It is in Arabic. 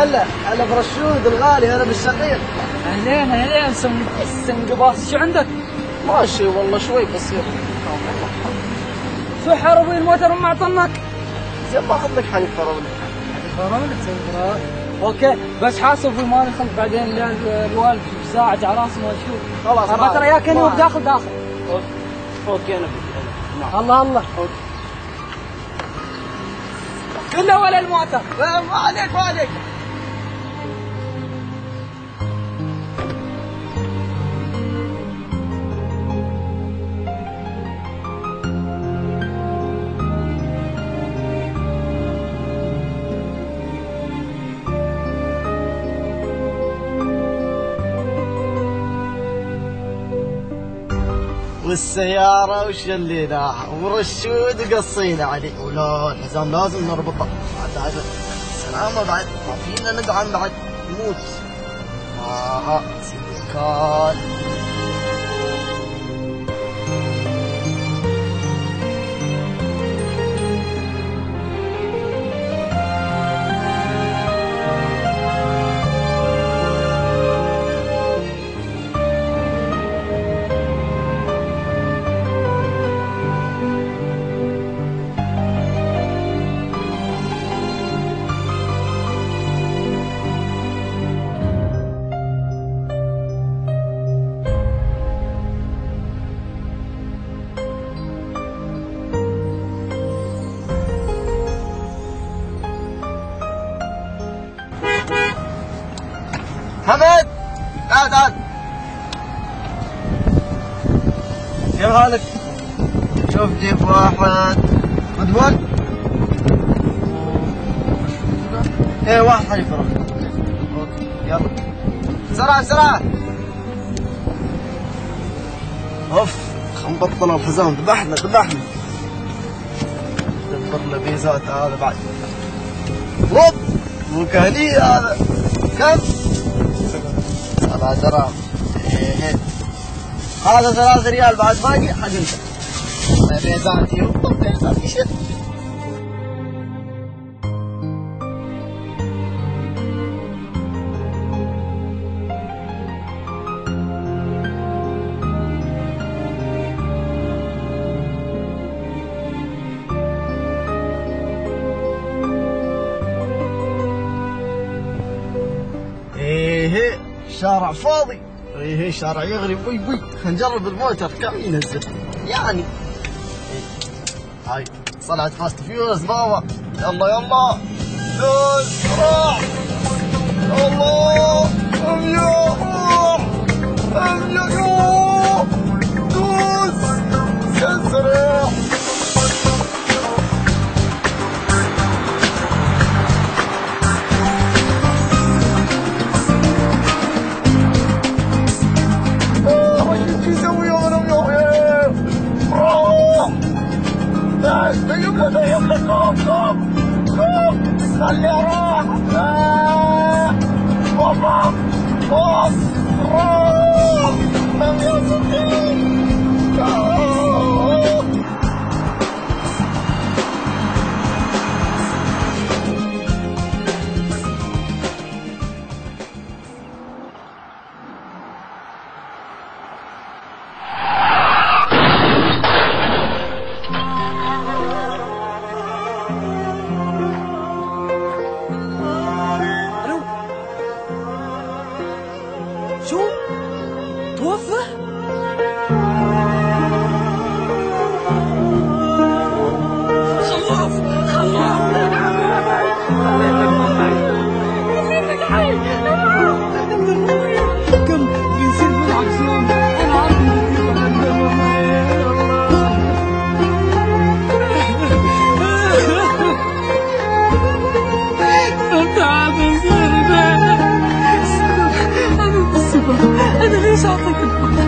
هلا برشود الغالي، هلا بالشقيق. اهلين سنقباس، شو عندك؟ ماشي والله شوي بسيط. شو حربي الموتر وما عطنك؟ زين باخذ لك حليب فراولة. فراولة تسوي فراولة؟ اوكي بس حاسب في مالي خلف بعدين الوالد بساعة على راسي ما اشوف. خلاص ترى ياك اني داخل. اوكي انا الله كله ولا الموتر؟ ما عليك. والسيارة وشليناها ورشود قصينا عليه، ولا الحزام لازم نربطه بعد سلامة، بعد ما فينا ندعم بعد يموت. سيليكون. حمد تعال. كيف حالك؟ شوف جيب واحد مدول. ايه واحد حليب فراولة. اوكي يلا بسرعة. اوف خنبطنا الحزام، ذبحنا. دبر له بيزات هذا بعد. وب مو كهني هذا كم؟ 7 درهم. هذا 3 ريال بعد باقي حق انت. بيزاتي وبيزاتي شد. شارع فاضي. شارع يغري. بوي خلينا نجرب الموتر كم ينزل يعني. هاي صنعت فاست فيورس بابا. يلا دوس راح. الله دوس سريع. خلي اروح. شو؟ توفى؟ كم بنصير نلعب سوا. انا عارف انت عارف. انا ليش اعطيك